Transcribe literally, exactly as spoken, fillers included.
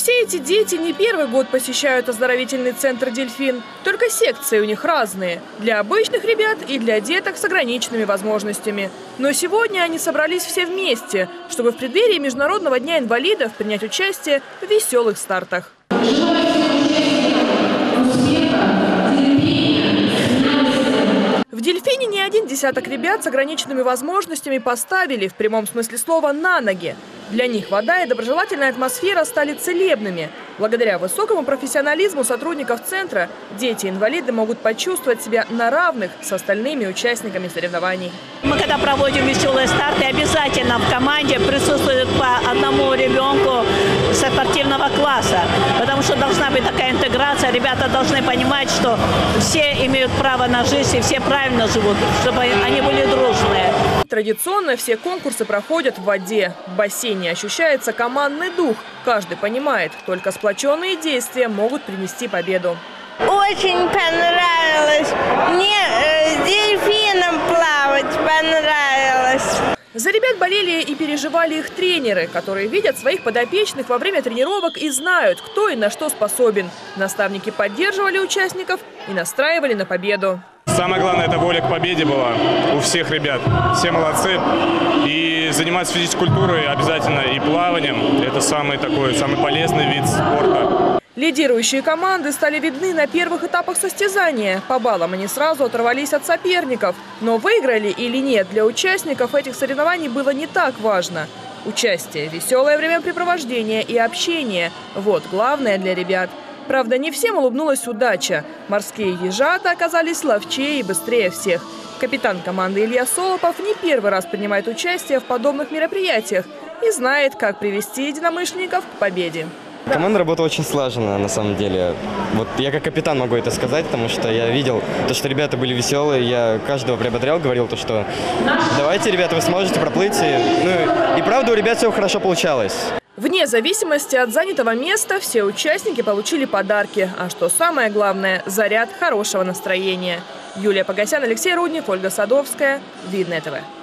Все эти дети не первый год посещают оздоровительный центр «Дельфин». Только секции у них разные. Для обычных ребят и для деток с ограниченными возможностями. Но сегодня они собрались все вместе, чтобы в преддверии Международного дня инвалидов принять участие в веселых стартах. В «Дельфине» не один десяток ребят с ограниченными возможностями поставили, в прямом смысле слова, на ноги. Для них вода и доброжелательная атмосфера стали целебными. Благодаря высокому профессионализму сотрудников центра дети-инвалиды могут почувствовать себя на равных с остальными участниками соревнований. Мы когда проводим веселые старты, обязательно в команде присутствует по одному ребенку со спортивного класса. Потому что должна быть такая интеграция. Ребята должны понимать, что все имеют право на жизнь и все правильно живут, чтобы они были дружные. Традиционно все конкурсы проходят в воде. В бассейне ощущается командный дух. Каждый понимает, только сплоченные действия могут принести победу. Очень понравилось. Мне э, с дельфином плавать понравилось. За ребят болели и переживали их тренеры, которые видят своих подопечных во время тренировок и знают, кто и на что способен. Наставники поддерживали участников и настраивали на победу. Самое главное, это воля к победе была у всех ребят. Все молодцы. И заниматься физической культурой обязательно и плаванием. Это самый такой, самый полезный вид спорта. Лидирующие команды стали видны на первых этапах состязания. По баллам они сразу оторвались от соперников. Но выиграли или нет, для участников этих соревнований было не так важно. Участие, веселое времяпрепровождение и общение – вот главное для ребят. Правда, не всем улыбнулась удача. Морские ежата оказались ловчее и быстрее всех. Капитан команды Илья Солопов не первый раз принимает участие в подобных мероприятиях и знает, как привести единомышленников к победе. Команда работала очень слаженно, на самом деле. Вот я как капитан могу это сказать, потому что я видел то, что ребята были веселые. Я каждого приободрял, говорил то, что давайте, ребята, вы сможете, проплыть. Ну и правда, у ребят все хорошо получалось. Вне зависимости от занятого места все участники получили подарки. А что самое главное – заряд хорошего настроения. Юлия Погосян, Алексей Рудник, Ольга Садовская. Видное ТВ.